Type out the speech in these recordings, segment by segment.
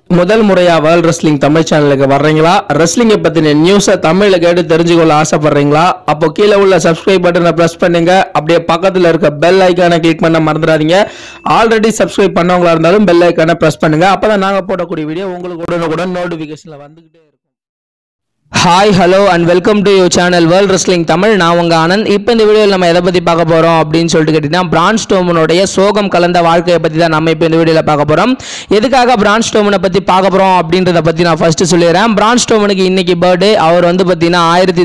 முதல் முறையா world Wrestling Tamil சேனலுக்கு வர்றீங்களா? ரெஸ்லிங்கை பத்தின நியூஸை தமிழ்ல கேட்டு தெரிஞ்சுக்கொள்ள ஆசைப்படுறீங்களா? அப்போ கீழே உள்ள சப்ஸ்கிரைப் பட்டனை பிரஸ் பண்ணுங்க. அப்படியே பக்கத்துல இருக்க பெல் ஐக்கானை கிளிக் பண்ண மறந்துடாதீங்க. ஆல்ரெடி சப்ஸ்கிரைப் பண்ணவங்களா இருந்தாலும் பெல் ஐக்கானை பிரஸ் பண்ணுங்க. அப்பதான் நாங்க போடக்கூடிய வீடியோ உங்களுக்கு உடனுக்குடன் நோட்டிபிகேஷன்ல வந்துகிட்டே இருக்கும். Hi hello and welcome to your channel World Wrestling Tamil. நான் உங்க ஆனந்த். இப்போ இந்த வீடியோவில் நம்ம எதை பற்றி பார்க்க போகிறோம் அப்படின்னு சொல்லிட்டு கேட்டிங்கன்னா, பிரான் ஸ்ட்ரோமனுடைய சோகம் கலந்த வாழ்க்கையை பற்றி தான் நம்ம இப்போ இந்த வீடியோவில் பார்க்க போகிறோம். எதுக்காக பிரான் ஸ்ட்ரோமனை பற்றி பார்க்க போகிறோம் அப்படின்றத பற்றி நான் ஃபர்ஸ்ட் சொல்லிடுறேன். பிரான் ஸ்ட்ரோமனுக்கு இன்னைக்கு பர்த்டே. அவர் வந்து பார்த்தீங்கன்னா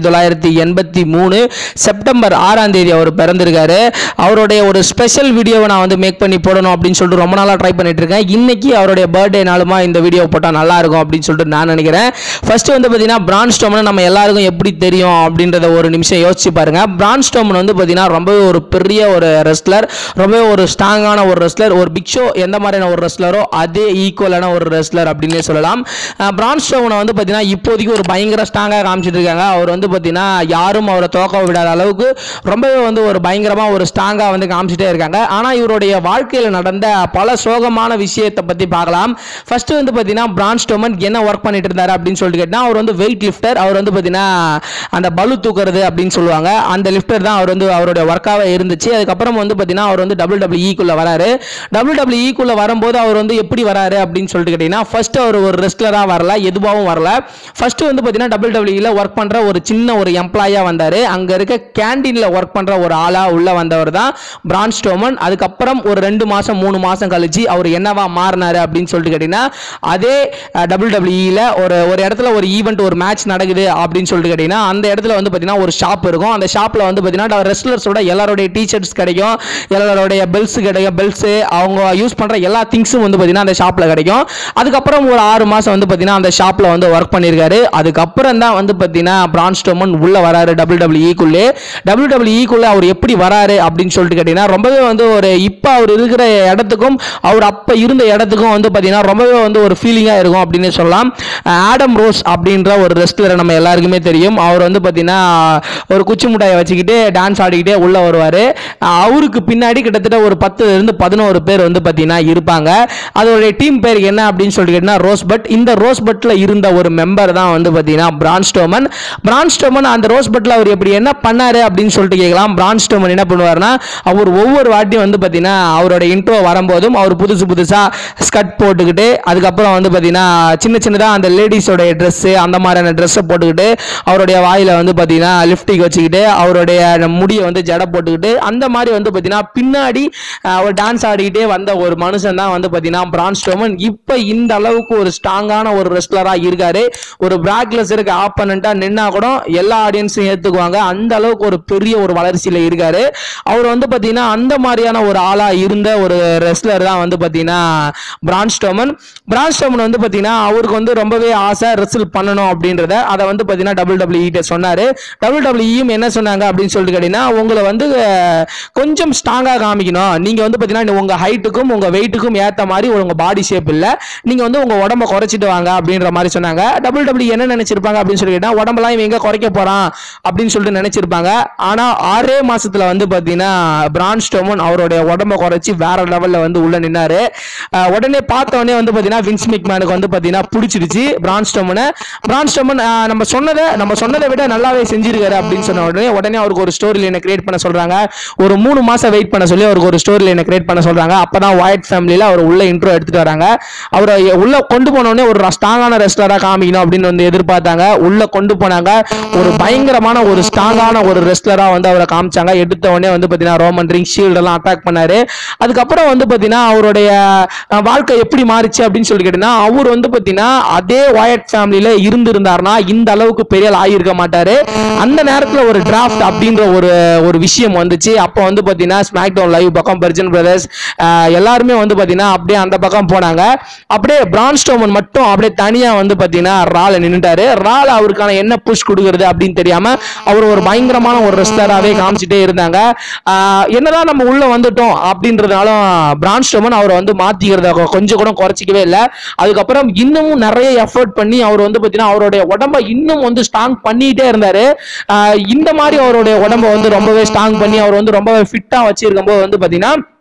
1983 செப்டம்பர் 6ஆம் தேதி அவர் பிறந்திருக்காரு. அவருடைய ஒரு ஸ்பெஷல் வீடியோவை நான் வந்து மேக் பண்ணி போடணும் அப்படின்னு சொல்லிட்டு ரொம்ப நாளாக ட்ரை பண்ணிட்டு இருக்கேன். இன்னைக்கு அவருடைய பர்த்டே நாளுமா இந்த வீடியோ போட்டால் நல்லா இருக்கும் அப்படின்னு சொல்லிட்டு நான் நினைக்கிறேன். ஃபர்ஸ்ட் வந்து பார்த்தீங்கன்னா பிரான் ஸ்ட்ரோமன் நம்ம எல்லாருக்கும் எப்படி தெரியும் அப்படின்றத ஒரு நிமிஷம் யோசிச்சு பாருங்க. பிரான் ஸ்ட்ரோமன் வந்து பார்த்தீங்கன்னா ரொம்பவே ஒரு பெரிய ஒரு ரெஸ்லர், ரொம்பவே ஒரு ஸ்ட்ராங்கான ஒரு ரெஸ்லர். ஒரு பிக் ஷோ எந்த மாதிரியான ஒரு ரெஸ்லரோ அதே ஈக்குவலான ஒரு ரெஸ்லர் அப்படின்னே சொல்லலாம். பிரான் ஸ்ட்ரோமனை வந்து பார்த்தீங்கன்னா இப்போதைக்கு ஒரு பயங்கர ஸ்ட்ராங்காக காமிச்சிட்டு இருக்காங்க. அவர் வந்து பார்த்தீங்கன்னா யாரும் அவரை தோக்க விடாத அளவுக்கு ரொம்பவே வந்து ஒரு பயங்கரமாக ஒரு ஸ்ட்ராங்காக வந்து காமிச்சிட்டே இருக்காங்க. ஆனால் இவருடைய வாழ்க்கையில் நடந்த பல சோகமான விஷயத்தை பற்றி பார்க்கலாம். ஃபர்ஸ்ட் வந்து பார்த்தீங்கன்னா பிரான் ஸ்ட்ரோமன் என்ன ஒர்க் பண்ணிட்டு இருந்தாரு அப்படின்னு சொல்லிட்டு கேட்டால், அவர் வந்து வெயிட் லிஃப்டர். அவர் வந்து பார்த்தீங்கன்னா அந்த பலு தூக்குறது அப்படின்னு சொல்லுவாங்க, அந்த லிஃப்டர் தான் அவர் வந்து அவருடைய ஒர்க்காகவே இருந்துச்சு. அதுக்கப்புறம் வந்து பார்த்தீங்கன்னா அவர் வந்து WWE வராரு. WWE வரும்போது அவர் வந்து எப்படி வராரு அப்படின்னு சொல்லிட்டு கேட்டீங்கன்னா, ஃபர்ஸ்ட் அவர் ஒரு ரெஸ்லராக வரல, எதுவாகவும் வரல. ஃபர்ஸ்ட் வந்து பார்த்தீங்கன்னா WWE ஒர்க் பண்ற ஒரு சின்ன ஒரு எம்ப்ளாயா வந்தாரு. அங்க இருக்க கேண்டீன்ல ஒர்க் பண்ற ஒரு ஆளா உள்ள வந்தவர் தான் பிரான் ஸ்ட்ரோமன். அதுக்கப்புறம் ஒரு 2 மாசம் 3 மாசம் கழிச்சு அவர் என்னவா மாறினாரு அப்படின்னு சொல்லிட்டு கேட்டீங்கன்னா, அதே WWE ஒரு இடத்துல ஒரு ஈவெண்ட், ஒரு மேட்ச் நடக்குது அப்படின்னு சொல்லிட்டு கேட்டீங்கன்னா, அந்த இடத்துல வந்து பார்த்தீங்கன்னா ஒரு ஷாப் இருக்கும். அந்த ஷாப்ல வந்து பார்த்தீங்கன்னா ரெஸ்லர்ஸோட எல்லாரோட டிஷர்ட்ஸ் கிடைக்கும், எல்லாரோட பெல்ட்ஸ் கிடைக்கும். பெல்ட்ஸ் அவங்க யூஸ் பண்ற எல்லா திங்ஸும் வந்து பார்த்தீங்கன்னா அந்த ஷாப்ல கிடைக்கும். அதுக்கப்புறம் ஒரு 6 மாசம் வந்து பார்த்தீங்கன்னா அந்த ஷாப்ல வந்து ஒர்க் பண்ணியிருக்காரு. அதுக்கப்புறம் தான் வந்து பார்த்தீங்கன்னா பிரான் ஸ்ட்ரோமன் உள்ள வராரு WWE. WWE அவர் எப்படி வராரு அப்படின்னு சொல்லிட்டு கேட்டீங்கன்னா, ரொம்பவே வந்து ஒரு இப்போ அவர் இருக்கிற இடத்துக்கும் அவர் அப்ப இருந்த இடத்துக்கும் வந்து பார்த்தீங்கன்னா ரொம்பவே வந்து ஒரு ஃபீலிங்கா இருக்கும் அப்படின்னு சொல்லலாம். ஆடம் ரோஸ் அப்படின்ற ஒரு ரெஸ்லரை நம்ம எல்லாருக்குமே தெரியும். அவர் வந்து பார்த்தீங்கன்னா ஒரு குச்சி முட்டாயை வச்சுக்கிட்டு டான்ஸ் ஆடிக்கிட்டே உள்ள வருவார். அவருக்கு பின்னாடி கிட்டத்தட்ட ஒரு 10 இருந்து 11 பேர் வந்து பார்த்தீங்கன்னா இருப்பாங்க. அதோடைய டீம் பேர் என்ன அப்படின்னு சொல்லிட்டு கேட்டீங்கன்னா ரோஸ்பட். இந்த ரோஸ்பட்ல இருந்த ஒரு மெம்பர் தான் வந்து பார்த்தீங்கன்னா பிரான் ஸ்ட்ரோமன். பிரான் ஸ்ட்ரோமன் அந்த ரோஸ்பட்ல அவர் எப்படி என்ன பண்ணாரு அப்படின்னு சொல்லிட்டு கேட்கலாம். பிரான் ஸ்ட்ரோமன் என்ன பண்ணுவார்னா, அவர் ஒவ்வொரு வாட்டியும் வந்து பார்த்தீங்கன்னா அவரோட இன்ட்ரோ வரும்போதும் அவர் புதுசா ஸ்கர்ட் போட்டுக்கிட்டு, அதுக்கப்புறம் வந்து பார்த்தீங்கன்னா சின்ன சின்னதாக அந்த லேடிஸோட ட்ரெஸ் அந்த மாதிரியான ட்ரெஸ்ஸை போட்டுக்கிட்டு, அவருடைய வாயில வந்து பார்த்தீங்கன்னா லிப்டிக் வச்சுக்கிட்டு, அவருடைய முடியை வந்து ஜடை போட்டுக்கிட்டு, அந்த மாதிரி வந்து பார்த்தீங்கன்னா பின்னாடி அவர் டான்ஸ் ஆடிக்கிட்டே வந்த ஒரு மனுஷன் தான் வந்து பார்த்தீங்கன்னா பிரான் ஸ்ட்ரோமன். இப்போ இந்த அளவுக்கு ஒரு ஸ்ட்ராங்கான ஒரு ரெஸ்லராக இருக்காரு. ஒரு பிராக் லெஸ்னருக்கு ஆப்பனண்டா நின்னா கூட எல்லா ஆடியன்ஸும் ஏற்றுக்குவாங்க. அந்த அளவுக்கு ஒரு பெரிய ஒரு வளர்ச்சியில் இருக்காரு. அவர் வந்து பார்த்தீங்கன்னா அந்த மாதிரியான ஒரு ஆளா இருந்த ஒரு ரெஸ்லர் தான் வந்து பார்த்தீங்கன்னா பிரான் ஸ்ட்ரோமன். பிரான் ஸ்ட்ரோமன் வந்து பார்த்தீங்கன்னா அவருக்கு வந்து ரொம்பவே ஆசை ரெஸ்ல் பண்ணணும் அப்படின்றத. அதை வந்து பார்த்தீங்கன்னா WWE சொன்னாரு. WWE என்ன சொன்னாங்க அப்படின்னு சொல்லிட்டு கேட்டீங்கன்னா, உங்களை வந்து கொஞ்சம் ஸ்ட்ராங்காக காமிக்கணும். நீங்க வந்து பார்த்தீங்கன்னா உங்க ஹைட்டுக்கும் உங்க வெயிட்டுக்கும் ஏற்ற மாதிரி உங்க பாடி ஷேப் இல்லை, நீங்க வந்து உங்க உடம்ப குறைச்சிட்டு வாங்க அப்படின்ற மாதிரி சொன்னாங்க. WWE என்ன நினைச்சிருப்பாங்க அப்படின்னு சொல்லி கேட்டா, உடம்பெல்லாம் இவன் எங்க குறைக்க போறான் அப்படின்னு சொல்லிட்டு நினைச்சிருப்பாங்க. ஆனா 6 மாசத்துல வந்து பார்த்தீங்கன்னா பிரான் ஸ்ட்ரோமன் அவருடைய உடம்ப குறைச்சி வேற லெவல்ல வந்து உள்ள நின்னாரு. உடனே பார்த்த உடனே வந்து பார்த்தீங்கன்னா வின்ஸ் மெக்மேனுக்கு வந்து பார்த்தீங்கன்னா பிடிச்சிருச்சு பிரான் ஸ்ட்ரோமனை. பிரான் ஸ்ட்ரோமன் நம்ம சொன்னதை விட நல்லாவே செஞ்சிருக்காரு அப்படின்னு சொன்ன உடனே அவருக்கு ஒரு ஸ்டோரி லைனை கிரியேட் பண்ண சொல்றாங்க. ஒரு 3 மாசம் வெயிட் பண்ண சொல்லி அவருக்கு ஒரு ஸ்டோரி லைனை கிரியேட் பண்ண சொல்றாங்க. அப்பதான் வாய்ட் ஃபேமிலியில அவர் உள்ள இன்ட்ரோ எடுத்துட்டு வராங்க. அவரை உள்ள கொண்டு போனோடனே ஒரு ஸ்ட்ராங்கான ரெஸ்லரா காமிக்கணும் அப்படின்னு வந்து எதிர்பார்த்தாங்க. உள்ள கொண்டு போனாங்க. ஒரு பயங்கரமான ஒரு ஸ்ட்ராங்கான ஒரு ரெஸ்லரா வந்து அவரை காமிச்சாங்க. எடுத்த உடனே வந்து பார்த்தீங்கன்னா ரோமன் ரிங் ஷீல்ட் எல்லாம் அட்டாக் பண்ணாரு. அதுக்கப்புறம் வந்து பார்த்தீங்கன்னா அவருடைய வாழ்க்கை எப்படி மாறிச்சு அப்படின்னு சொல்லி கேட்டீங்கன்னா, அவர் வந்து பார்த்தீங்கன்னா அதே வாய்ட் ஃபேமிலியில இருந்திருந்தாருன்னா இந்த அளவுக்கு பெரிய ஆள் ஆகியிருக்க மாட்டாரு. அந்த நேரத்தில் ஒரு டிராஃப்ட் அப்படின்ற ஒரு விஷயம் வந்துச்சு. அப்போ வந்து பார்த்தீங்கன்னா ஸ்மாக் டவுன் லைவ் பக்கம் பெர்ஜன் பிரதர்ஸ் எல்லாருமே வந்து பார்த்தீங்கன்னா அப்படியே அந்த பக்கம் போனாங்க. அப்படியே பிரான் ஸ்ட்ரோமன் மட்டும் அப்படியே தனியா வந்து பார்த்தீங்கன்னா ரால நின்னுட்டாரு. ரால அவருக்கான என்ன புஷ் கொடுக்கறது அப்படின்னு தெரியாம அவர் ஒரு பயங்கரமான ஒரு ரெஸ்லராகவே காமிச்சிட்டே இருந்தாங்க. என்னதான் நம்ம உள்ள வந்துட்டோம் அப்படின்றதுனாலும் பிரான் ஸ்ட்ரோமன் அவரை வந்து மாத்திக்கிறத கொஞ்சம் கூட குறைச்சிக்கவே இல்லை. அதுக்கப்புறம் இன்னமும் நிறைய எஃபர்ட் பண்ணி அவர் வந்து பார்த்தீங்கன்னா அவருடைய உடம்ப இன்னும் வந்து ஸ்ட்ராங் பண்ணிட்டே இருந்தாரு. இந்த மாதிரி அவருடைய உடம்ப வந்து ரொம்பவே ஸ்ட்ராங் பண்ணி அவர் வந்து ரொம்பவே ஃபிட்டா வச்சிருக்கும் போது வந்து பார்த்தீங்கன்னா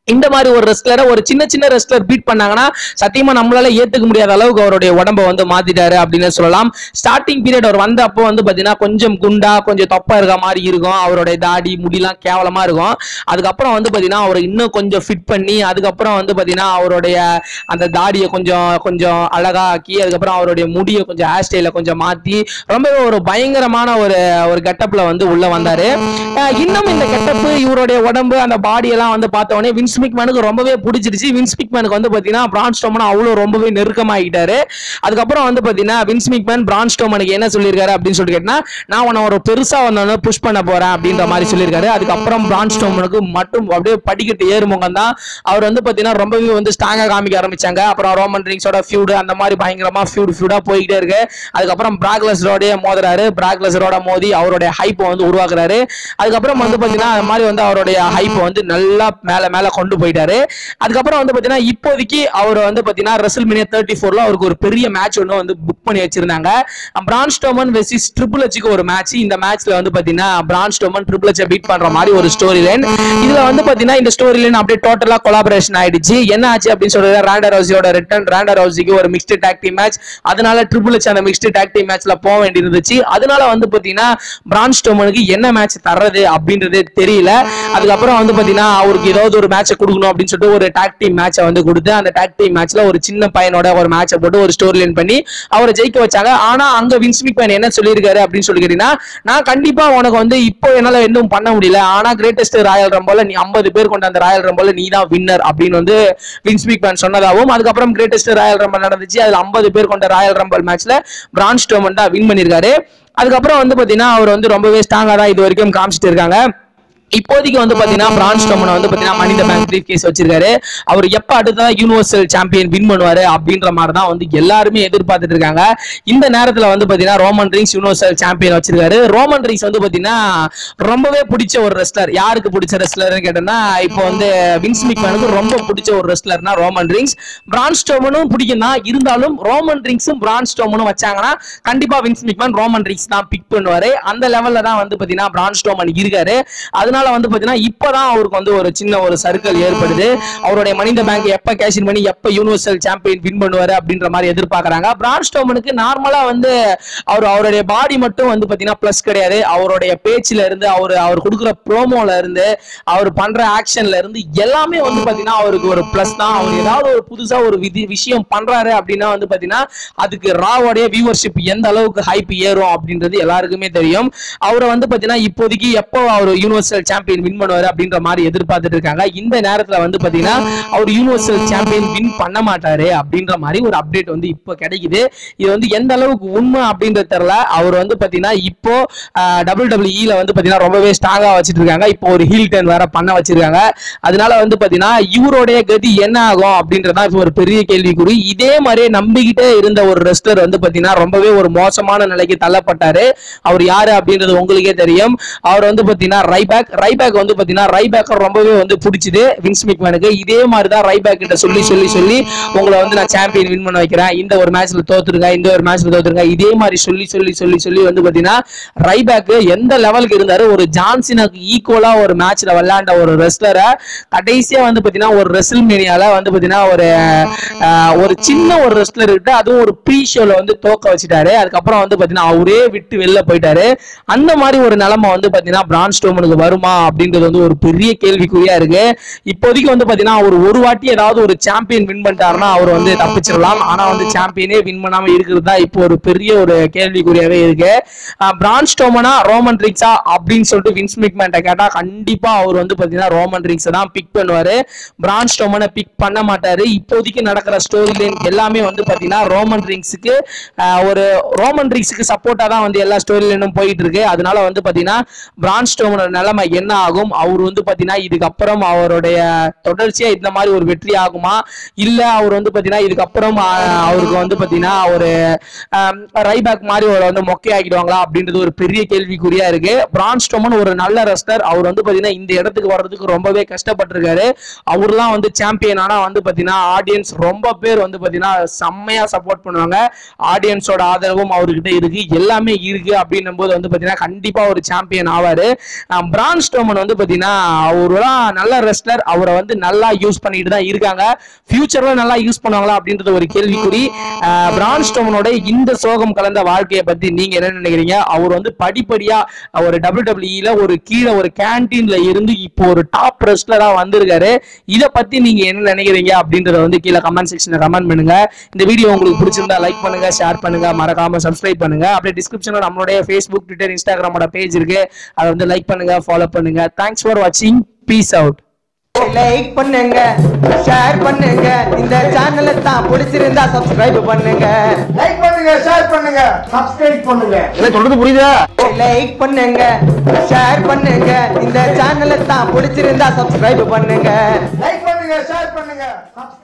இந்த மாதிரி ஒரு ரெஸ்லரை ஒரு சின்ன சின்ன ரெஸ்லர் பீட் பண்ணாங்கன்னா சத்தியமா நம்மளால ஏத்துக்க முடியாத அளவுக்கு அவருடைய உடம்ப வந்து மாத்திட்டாரு அப்படின்னு சொல்லலாம். ஸ்டார்டிங் பீரியட் அவர் வந்த அப்போ வந்து பாத்தீங்கன்னா கொஞ்சம் குண்டா கொஞ்சம் தொப்பா இருக்க மாதிரி இருக்கும், அவருடைய தாடி முடியெல்லாம் கேவலமா இருக்கும். அதுக்கப்புறம் வந்து பாத்தீங்கன்னா அவரை இன்னும் கொஞ்சம் ஃபிட் பண்ணி அதுக்கப்புறம் வந்து பாத்தீங்கன்னா அவருடைய அந்த தாடியை கொஞ்சம் கொஞ்சம் அழகா ஆக்கி அதுக்கப்புறம் அவருடைய முடியை கொஞ்சம் ஹேர் ஸ்டைல கொஞ்சம் மாத்தி ரொம்பவே ஒரு பயங்கரமான ஒரு கெட்டப்ல வந்து உள்ள வந்தாரு. இன்னும் இந்த கெட்டப் இவருடைய உடம்பு அந்த பாடி எல்லாம் வந்து பார்த்த உடனே வின்ஸ் மெக்மேனுக்கு ரொம்பவே பிடிச்சிருச்சு. வின்ஸ் மெக்மேனுக்கு வந்து பாத்தீங்கன்னா பிரான் ஸ்ட்ரோமன் அவ்வளவு ரொம்பவே நெருக்கமாகிட்டாரு. அதுக்கப்புறம் வந்து பாத்தீங்கன்னா வின்ஸ் மெக்மேன் பிரான் ஸ்ட்ரோமனுக்கு என்ன சொல்லியிருக்காரு அப்படின்னு சொல்லி கேட்டா, நான் உன்னை ஒரு பெருசா வந்தோன்னு புஷ் பண்ண போறேன் அப்படின்ற மாதிரி சொல்லியிருக்காரு. அதுக்கப்புறம் பிரான் ஸ்ட்ரோமனுக்கு மட்டும் அப்படியே படிக்கட்டு ஏறுமுகம் தான் அவர் வந்து பாத்தீங்கன்னா ரொம்பவே வந்து ஸ்ட்ராங்கா காமிக்க ஆரம்பிச்சாங்க. அப்புறம் ரோமன் ரீன்ஸோட ஃபியூடு அந்த மாதிரி பயங்கரமா ஃபியூடா போய்கிட்டே இருக்கு. அதுக்கப்புறம் பிராக் லெஸ்னரோட மோதுறாரு. பிராக் லெஸ்னரோட மோதி அவருடைய ஹைப்பை வந்து உருவாக்குறாரு. அதுக்கப்புறம் வந்து பாத்தீங்கன்னா அது மாதிரி வந்து அவருடைய ஹைப்பை வந்து நல்லா மேல கொண்டு போயிட்டாரு. அதுக்கப்புறம் வந்து பாத்தீங்கன்னா இப்போதைக்கு அவர் வந்து பாத்தீங்கன்னா ரெஸ்ல்மேனியா 34ல அவருக்கு ஒரு பெரிய மேட்ச் ஒன்னு வந்து புக் பண்ணி வச்சிருந்தாங்க. பிரான் ஸ்ட்ரோமன் வெர்சஸ் ட்ரிபிள் எச்க்கு ஒரு மேட்ச். இந்த மேட்ச்ல வந்து பாத்தீங்கன்னா Braun Strowman Triple H beat பண்ற மாதிரி ஒரு ஸ்டோரி லைன். இதுல வந்து பாத்தீங்கன்னா இந்த ஸ்டோரி லைன் அப்படியே டோட்டலா கொலாபரேஷன் ஆயிடுச்சு. என்ன ஆச்சு அப்படின்னு சொல்றது, ராண்டா ரவுசியோட ரிட்டர்ன், ராண்டா ரவுசிக்கு ஒரு மிக்ஸ்டு டாக் டீம் மேட்ச். அதனால ட்ரிபிள் எச் அந்த மிக்ஸ்டு டாக் டீம் மேட்ச்ல போக வேண்டியிருந்துச்சு. அதனால வந்து பாத்தீங்கன்னா பிரான் ஸ்ட்ரோமனுக்கு என்ன மேட்ச் தர்றது அப்படின்றது தெரியல. அதுக்கப்புறம் வந்து பாத்தீங்கன்னா அவருக்கு ஏதாவது ஒரு மேட்ச் கொடுக்கணும் அப்படின்னு சொல்லிட்டு ஒரு டாக் டீம் மேட்சை வந்து கொடுத்து அந்த டாக் டீம் மேட்ச்ல ஒரு சின்ன பையனோட ஒரு மேட்சை போட்டு ஒரு ஸ்டோரி லைன் பண்ணி அவரை ஜெயிக்க வச்சாங்க. ஆனா அங்க வின்ஸ் மெக்மேன் என்ன சொல்லியிருக்காரு அப்படின்னு சொல்லி கேட்டீங்கன்னா, நான் கண்டிப்பா உனக்கு வந்து இப்போ என்னால எதுவும் பண்ண முடியல, ஆனா கிரேட்டஸ்ட் ராயல் ரம்பிள்ல நீ 50 பேர் கொண்ட அந்த ராயல் ரம்பிள்ல நீ தான் வின்னர் அப்படின்னு வந்து வின்ஸ் மெக்மேன் சொன்னதாகவும், அதுக்கப்புறம் கிரேட்டஸ்ட் ராயல் ரம்பிள் நடந்துச்சு. அதுல 50 பேர் கொண்ட ராயல் ரம்பிள் மேட்ச்ல பிரான் ஸ்ட்ரோமன் தான் வின் பண்ணிருக்காரு. அதுக்கப்புறம் வந்து பாத்தீங்கன்னா அவர் வந்து ரொம்பவே ஸ்ட்ராங்கா தான் இது வரைக்கும் காமிச்சிட்டு இருக்காங்க. இப்போதைக்கு வந்து பாத்தீங்கன்னா பிரான் ஸ்ட்ரோமன் வந்து பாத்தீங்கன்னா money the bank briefcase வச்சிருக்காரு. அவர் எப்ப அடுத்ததா யூனிவர்சல் சாம்பியன் வின் பண்ணுவாரு அப்படின்ற மாதிரி தான் வந்து எல்லாருமே எதிர்பார்த்துட்டு இருக்காங்க. இந்த நேரத்துல வந்து பாத்தீங்கன்னா ரோமன் ரீன்ஸ் யூனிவர்சல் சாம்பியன் வச்சிருக்காரு. ரோமன் ரீன்ஸ் வந்து பாத்தீங்கன்னா ரொம்பவே பிடிச்ச ஒரு ரெஸ்லர். யாருக்கு பிடிச்ச ரெஸ்லர்னு கேட்டோம்னா இப்போ வந்து வின்ஸ் மெக்மேனுக்கு ரொம்ப பிடிச்ச ஒரு ரெஸ்லர்னா ரோமன் ரீன்ஸ். பிரான் ஸ்ட்ரோமனும் பிடிக்கும் தான், இருந்தாலும் ரோமன் ரீன்ஸும் பிரான் ஸ்ட்ரோமனும் வச்சாங்கன்னா கண்டிப்பா வின்ஸ் மெக்மேன் ரோமன் ரீன்ஸ் தான் பிக் பண்ணுவாரு. அந்த லெவல்ல தான் வந்து பாத்தீங்கன்னா பிரான் ஸ்ட்ரோமன் இருக்காரு. அதனால வந்து பாத்தீங்கன்னா இப்பதான் அவருக்கு வந்து ஒரு சின்ன ஒரு சர்க்கிள் ஏற்படுது. அவருடைய மணி தி பேங்க் எப்ப கேஷ் இன் பண்ணி எப்ப யூனிவர்சல் சாம்பியன் வின் பண்ணுவாரு அப்படின்ற மாதிரி எதிர்பார்க்கறாங்க. பிரான் ஸ்ட்ரோமனுக்கு நார்மலா வந்து அவருடைய பாடி மட்டும் வந்து பாத்தீங்கன்னா பிளஸ் கிடையாது. அவருடைய பேச்சுல இருந்து அவர் கொடுக்குற ப்ரோமோல இருந்து அவர் பண்ற ஆக்ஷன்ல இருந்து எல்லாமே வந்து பாத்தீங்கன்னா அவருக்கு ஒரு பிளஸ் தான். அவர் ஏதாவது ஒரு புதுசா ஒரு விஷயம் பண்றாரு அப்படின்னா வந்து பாத்தீங்கன்னா அதுக்கு ராவோடைய வியூவர்ஷிப் எந்த அளவுக்கு ஹைப் ஏறும் அப்படின்றது எல்லாருக்குமே தெரியும். அவரை வந்து பாத்தீங்கன்னா இப்போதைக்கு எப்போ அவர் யூனிவர்சல் சாம்பியன் வின் பண்ணுவாரு அப்படின்ற மாதிரி எதிர்பார்த்துட்டு இருக்காங்க. இந்த நேரத்துல வந்து பாத்தீங்கன்னா அவர் யூனிவர்சல் சாம்பியன் வின் பண்ண மாட்டாரு அப்படின்ற மாதிரி ஒரு அப்டேட் வந்து இப்போ கிடைக்குது. இது வந்து எந்த அளவுக்கு உண்மை அப்படின்றது தெரியல. அவர் வந்து பாத்தீங்கன்னா இப்போ WWE வந்து பாத்தீங்கன்னா ரொம்பவே ஸ்ட்ராங்கா வச்சிட்டு இருக்காங்க. இப்போ ஒரு ஹீல் டர்ன் வேற பண்ண வச்சிருக்காங்க. அதனால வந்து பாத்தீங்கன்னா இவருடைய கதி என்ன ஆகும் அப்படின்றதா இப்போ ஒரு பெரிய கேள்விக்குறி. இதே மாதிரியே நம்பிக்கிட்டே இருந்த ஒரு ரெஸ்லர் வந்து பாத்தீங்கன்னா ரொம்பவே ஒரு மோசமான நிலைக்கு தள்ளப்பட்டாரு. அவர் யாரு அப்படின்றது உங்களுக்கே தெரியும். அவர் வந்து பாத்தீங்கன்னா ரைபேக் வந்து பாத்தீங்கன்னா ரைபேக் ரொம்பவே வந்து பிடிச்சது வின்ஸ் மெக்மேனுக்கு. இதே மாதிரி தான் ரைபேக் கிட்ட சொல்லி உங்களை வந்து நான் சாம்பியன் வின் பண்ண வைக்கிறேன், இந்த ஒரு மேட்ச்ல தோத்துருங்க, இந்த ஒரு மேட்ச்ல தோத்துருங்க, இதே மாதிரி சொல்லி வந்து பாத்தீங்கன்னா ரைபேக் எந்த லெவலுக்கு இருந்தாரு. ஒரு ஜான்சினுக்கு ஈக்குவலா ஒரு மேட்ச்ல விளையாண்ட ஒரு ரெஸ்லரை கடைசியா வந்து பாத்தீங்கன்னா ஒரு ரெஸ்ல்மேனியால வந்து பாத்தீங்கன்னா ஒரு சின்ன ஒரு ரெஸ்லர் கிட்ட அதுவும் ஒரு ப்ரீ ஷோல வந்து தோக்க வச்சுட்டாரு. அதுக்கப்புறம் வந்து பாத்தீங்கன்னா அவரே விட்டு வெளில போயிட்டாரு. அந்த மாதிரி ஒரு நிலைமை வந்து பாத்தீங்கன்னா பிரான் ஸ்ட்ரோமனுக்கு வருமா அப்படின்றது வந்து ஒரு பெரிய கேள்விக்குறியா இருக்கு. இப்போதைக்கு வந்து பாத்தீங்கன்னா அவர் ஒரு வாட்டி ஏதாவது ஒரு சாம்பியன் வின் பண்ணிட்டாருன்னா அவர் வந்து தப்பிச்சிடலாம். ஆனா வந்து சாம்பியனே வின் பண்ணாம இருக்கிறது தான் இப்போ ஒரு பெரிய ஒரு கேள்விக்குறியாவே இருக்கு. பிரான் ஸ்ட்ரோமனா ரோமன் ரீன்ஸா அப்படின்னு சொல்லிட்டு வின்ஸ் மெக்மேன் கேட்டா கண்டிப்பா அவர் வந்து பாத்தீங்கன்னா ரோமன் ரீன்ஸை தான் பிக் பண்ணுவாரு. பிரான் ஸ்ட்ரோமனை பிக் பண்ண மாட்டாரு. இப்போதைக்கு நடக்கிற ஸ்டோரி லைன் எல்லாமே வந்து பாத்தீங்கன்னா ரோமன் ரீன்ஸுக்கு சப்போர்ட்டா தான் வந்து எல்லா ஸ்டோரி லைனும் போயிட்டு இருக்கு. அதனால வந்து பாத்தீங்கன்னா பிரான் ஸ்ட்ரோமனோட நிலைமை என்ன ஆகும், அவர் வந்து பாத்தீங்கன்னா இதுக்கப்புறம் அவருடைய தொடர்ச்சியா இந்த மாதிரி ஒரு வெற்றி ஆகுமா, இல்ல அவர் வந்து பாத்தீங்கன்னா இதுக்கப்புறம் அவருக்கு வந்து பாத்தீங்கன்னா ஒரு ரைபேக் மாதிரி ஒரு வந்து மொக்கை ஆக்கிடுவாங்களா அப்படின்றது ஒரு பெரிய கேள்விக்குறியா இருக்கு. பிரான் ஸ்ட்ரோமன் ஒரு நல்ல ரெஸ்லர். அவர் வந்து பாத்தீங்கன்னா இந்த இடத்துக்கு வர்றதுக்கு ரொம்பவே கஷ்டப்பட்டிருக்காரு. அவர்லாம் வந்து சாம்பியன் ஆனா வந்து பாத்தீங்கன்னா ஆடியன்ஸ் ரொம்ப பேர் வந்து பாத்தீங்கன்னா செம்மையா சப்போர்ட் பண்ணுவாங்க. ஆடியன்ஸோட ஆதரவும் அவர்கிட்ட இருக்கு, எல்லாமே இருக்கு அப்படின்னும் போது வந்து பாத்தீங்கன்னா கண்டிப்பா ஒரு சாம்பியன் ஆவாரு. பிரான் ஸ்ட்ரோமன் வந்து பாத்தீங்கன்னா அவரெல்லாம் நல்ல ரெஸ்லர், அவரை வந்து நல்லா யூஸ் பண்ணிட்டு தான் இருக்காங்க. ஃபியூச்சர்ல நல்லா யூஸ் பண்ணுவாங்களா அப்படின்றது ஒரு கேள்விக்குறி. பிரான் ஸ்ட்ரோமனோட இந்த சோகம் கலந்த வாழ்க்கையை பத்தி நீங்க என்ன நினைக்கிறீங்க? அவர் வந்து படிப்படியா ஒரு WWE ஒரு கீழே ஒரு கேண்டீன்ல இருந்து இப்போ ஒரு டாப் ரெஸ்லரா வந்திருக்காரு. இத பத்தி நீங்க என்ன நினைக்கிறீங்க அப்படின்றத வந்து கீழே கமெண்ட் செக்ஷன்ல கமெண்ட் பண்ணுங்க. இந்த வீடியோ உங்களுக்கு பிடிச்சிருந்தா லைக் பண்ணுங்க, ஷேர் பண்ணுங்க, மறக்காம சப்ஸ்கிரைப் பண்ணுங்க. அப்படியே டிஸ்கிரிப்ஷன்ல நம்மளுடைய Facebook, Twitter, Instagram பேஜ் இருக்கு. அதை வந்து லைக் பண்ணுங்க, ஃபாலோ பண்ணுங்க. தேங்க்ஸ் ஃபார் வாட்சிங். Peace out. லைக் பண்ணுங்க, ஷேர் பண்ணுங்க, இந்த சேனலை தான் பிடிச்சிருந்தா சப்ஸ்கிரைப் பண்ணுங்க. லைக் பண்ணுங்க, ஷேர் பண்ணுங்க, சப்ஸ்கிரைப் பண்ணுங்க. என்ன சொல்றது புரியுதா? லைக் பண்ணுங்க, ஷேர் பண்ணுங்க, இந்த சேனலை தான் பிடிச்சிருந்தா சப்ஸ்கிரைப் பண்ணுங்க. லைக் பண்ணுங்க, ஷேர் பண்ணுங்க,